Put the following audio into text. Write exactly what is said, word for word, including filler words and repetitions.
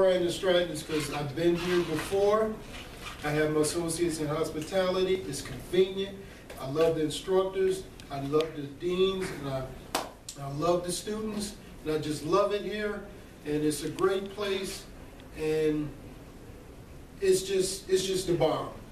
Bryant Stratton is because I've been here before. I have my associates in hospitality. It's convenient. I love the instructors. I love the deans, and I, I love the students. And I just love it here. And it's a great place. And it's just, it's just the bomb.